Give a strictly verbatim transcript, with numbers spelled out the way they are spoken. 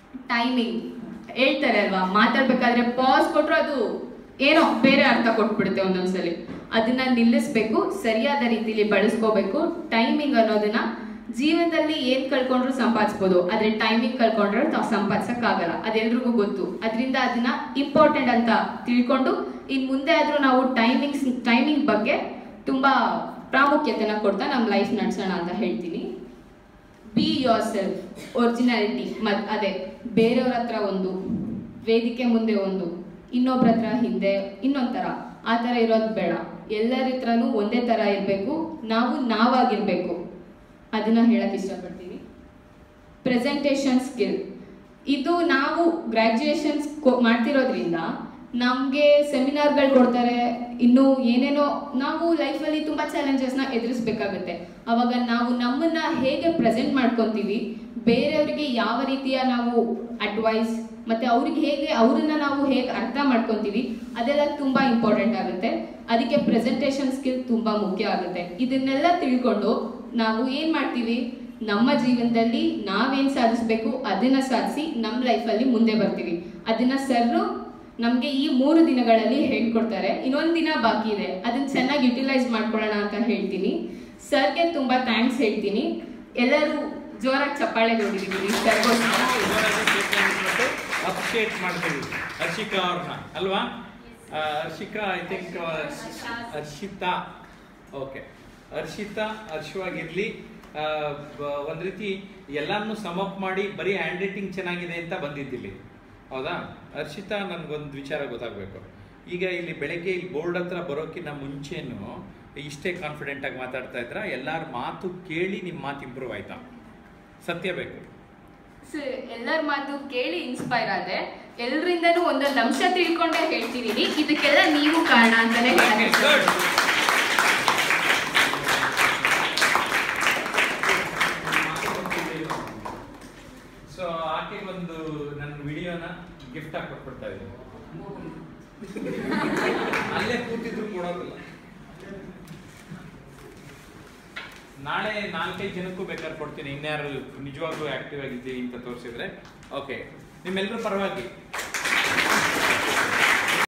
Timing ಹೇಳ್ತಾರೆ ಅಲ್ವಾ, ಮಾತಾಡ್ಬೇಕಾದ್ರೆ ಪಾಸ್ ಕೊಟ್ಟರು ಅದು ಏನೋ ಬೇರೆ ಅರ್ಥ ಕೊಟ್ಬಿಡುತ್ತೆ ಒಂದೊಂದ್ಸಲಿ. ಅದನ್ನ ನಿಲ್ಲಿಸ್ಬೇಕು, ಸರಿಯಾದ ರೀತಿಲಿ ಬಳಸ್ಕೋಬೇಕು. ಟೈಮಿಂಗ್ ಅನ್ನೋದನ್ನ ಜೀವನದಲ್ಲಿ ಏನ್ ಕಳ್ಕೊಂಡ್ರು ಸಂಪಾದಿಸ್ಬೋದು, ಆದ್ರೆ ಟೈಮಿಂಗ್ ಕಳ್ಕೊಂಡ್ರೆ ತಾವು ಸಂಪಾದಿಸಕ್ಕಾಗಲ್ಲ, ಅದೆಲ್ರಿಗೂ ಗೊತ್ತು. ಅದರಿಂದ ಅದನ್ನ ಇಂಪಾರ್ಟೆಂಟ್ ಅಂತ ತಿಳ್ಕೊಂಡು ಇನ್ ಮುಂದೆ ಆದ್ರೂ ನಾವು ಟೈಮಿಂಗ್ಸ್ ಟೈಮಿಂಗ್ ಬಗ್ಗೆ ತುಂಬಾ ಪ್ರಾಮುಖ್ಯತೆನ ಕೊಡ್ತಾ ನಮ್ಮ ಲೈಫ್ ನಡೆಸೋಣ ಅಂತ ಹೇಳ್ತೀನಿ. Be yourself, originality. ಮತ್ ಅದೇ ಬೇರೆಯವ್ರ ಹತ್ರ ಒಂದು, ವೇದಿಕೆ ಮುಂದೆ ಒಂದು, ಇನ್ನೊಬ್ರ ಹತ್ರ ಹಿಂದೆ ಇನ್ನೊಂಥರ, ಆ ಥರ ಇರೋದು ಬೇಡ. ಎಲ್ಲರ ಹತ್ರನೂ ಒಂದೇ ಥರ ಇರಬೇಕು, ನಾವು ನಾವಾಗಿರ್ಬೇಕು. ಅದನ್ನ ಹೇಳಕ್ ಇಷ್ಟಪಡ್ತೀನಿ. ಪ್ರೆಸೆಂಟೇಷನ್ ಸ್ಕಿಲ್, ಇದು ನಾವು ಗ್ರ್ಯಾಜುಯೇಷನ್ಸ್ ಮಾಡ್ತಿರೋದ್ರಿಂದ ನಮಗೆ ಸೆಮಿನಾರ್ಗಳು ಕೊಡ್ತಾರೆ, ಇನ್ನು ಏನೇನೋ ನಾವು ಲೈಫಲ್ಲಿ ತುಂಬ ಚಾಲೆಂಜಸ್ನ ಎದುರಿಸ್ಬೇಕಾಗುತ್ತೆ. ಅವಾಗ ನಾವು ನಮ್ಮನ್ನ ಹೇಗೆ ಪ್ರೆಸೆಂಟ್ ಮಾಡ್ಕೊತೀವಿ, ಬೇರೆಯವರಿಗೆ ಯಾವ ರೀತಿಯ ನಾವು ಅಡ್ವೈಸ್ ಮತ್ತೆ ಅವ್ರಿಗೆ ಹೇಗೆ ಅವ್ರನ್ನ ನಾವು ಹೇಗೆ ಅರ್ಥ ಮಾಡ್ಕೊತೀವಿ, ಅದೆಲ್ಲ ತುಂಬ ಇಂಪಾರ್ಟೆಂಟ್ ಆಗುತ್ತೆ. ಅದಕ್ಕೆ ಪ್ರೆಸೆಂಟೇಷನ್ ಸ್ಕಿಲ್ ತುಂಬ ಮುಖ್ಯ ಆಗುತ್ತೆ. ಇದನ್ನೆಲ್ಲ ತಿಳ್ಕೊಂಡು ನಾವು ಏನು ಮಾಡ್ತೀವಿ, ನಮ್ಮ ಜೀವನದಲ್ಲಿ ನಾವೇನು ಸಾಧಿಸ್ಬೇಕು ಅದನ್ನ ಸಾಧಿಸಿ ನಮ್ಮ ಲೈಫಲ್ಲಿ ಮುಂದೆ ಬರ್ತೀವಿ. ಅದನ್ನ ಸರ್ರು ನಮಗೆ ಈ ಮೂರು ದಿನಗಳಲ್ಲಿ ಹೇಳ್ಕೊಡ್ತಾರೆ. ಇನ್ನೊಂದು ದಿನ ಬಾಕಿ ಇದೆ, ಅದನ್ನ ಚೆನ್ನಾಗಿ ಯುಟಿಲೈಸ್ ಮಾಡ್ಕೊಳ್ಳೋಣ ಅಂತ ಹೇಳ್ತೀನಿ. ಸರ್ಗೆ ತುಂಬ ಥ್ಯಾಂಕ್ಸ್ ಹೇಳ್ತೀನಿ. ಎಲ್ಲರೂ ಜೋರಾಗಿ ಚಪ್ಪಾಳೆ ನೋಡಿದ್ದೀವಿ ಸರ್ಗೋಸ್ಕರ. ಅಪ್ರಿಷಿಯೇಟ್ ಮಾಡ್ತೀವಿ ಹರ್ಷಿಕಾ ಅವ್ರನ್ನ ಅಲ್ವಾ? Harshika I think Harshita. Okay, Harshita ಹರ್ಷವಾಗಿರ್ಲಿ. ಒಂದು ರೀತಿ ಎಲ್ಲಾನು ಸಮಪ್ ಮಾಡಿ ಬರೀ ಹ್ಯಾಂಡ್ ರೈಟಿಂಗ್ ಚೆನ್ನಾಗಿದೆ ಅಂತ ಬಂದಿದ್ದಿಲ್ಲಿ, ಹೌದಾ? ಹರ್ಷಿತಾ, ನನಗೊಂದು ವಿಚಾರ ಗೊತ್ತಾಗಬೇಕು. ಈಗ ಇಲ್ಲಿ ಬೆಳಗ್ಗೆ ಇಲ್ಲಿ ಬೋರ್ಡ್ ಹತ್ರ ಬರೋಕ್ಕಿಂತ ಮುಂಚೆನೂ ಇಷ್ಟೇ ಕಾನ್ಫಿಡೆಂಟಾಗಿ ಮಾತಾಡ್ತಾ ಇದ್ರ? ಎಲ್ಲರ ಮಾತು ಕೇಳಿ ನಿಮ್ಮ ಮಾತು ಇಂಪ್ರೂವ್ ಆಯ್ತಾ? ಸತ್ಯ ಬೇಕು. ಎಲ್ಲರ ಮಾತು ಕೇಳಿ ಇನ್ಸ್ಪೈರ್ ಆದೆ. ಎಲ್ಲರಿಂದನೂ ಒಂದೊಂದು ಅಂಶ ತಿಳ್ಕೊಂಡೇ ಹೇಳ್ತಿದ್ದೀನಿ. ಇದಕ್ಕೆಲ್ಲ ನೀವು ಕಾರಣ ಅಂತಾನೆ ಹೇಳ್ತೀನಿ. ಸೊ ಆಕೆ ಒಂದು ನನ್ನ ವಿಡಿಯೋನ ಗಿಫ್ಟ್ ಆಗಿ ಕೊಟ್ಬಿಡ್ತಾ ಇದ್ದೀನಿ. ಅಲ್ಲೇ ಕೂತಿದ್ರು ಕೊಡೋದಿಲ್ಲ. ನಾಳೆ ನಾಲ್ಕೈದು ಜನಕ್ಕೂ ಬೇಕಾದ್ರೆ ಕೊಡ್ತೀನಿ, ಇನ್ಯಾರು ನಿಜವಾಗ್ಲೂ ಆಕ್ಟಿವ್ ಆಗಿದ್ದೀವಿ ಅಂತ ತೋರಿಸಿದ್ರೆ. ಓಕೆ, ನಿಮ್ಮೆಲ್ಲರೂ ಪರವಾಗಿ